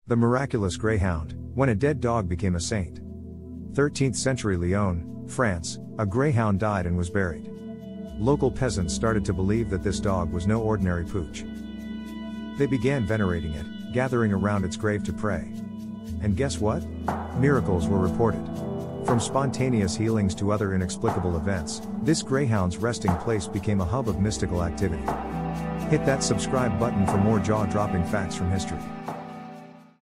The Miraculous Greyhound, when a dead dog became a saint. 13th century Lyon, France, a greyhound died and was buried. Local peasants started to believe that this dog was no ordinary pooch. They began venerating it, gathering around its grave to pray. And guess what? Miracles were reported. From spontaneous healings to other inexplicable events, this greyhound's resting place became a hub of mystical activity. Hit that subscribe button for more jaw-dropping facts from history.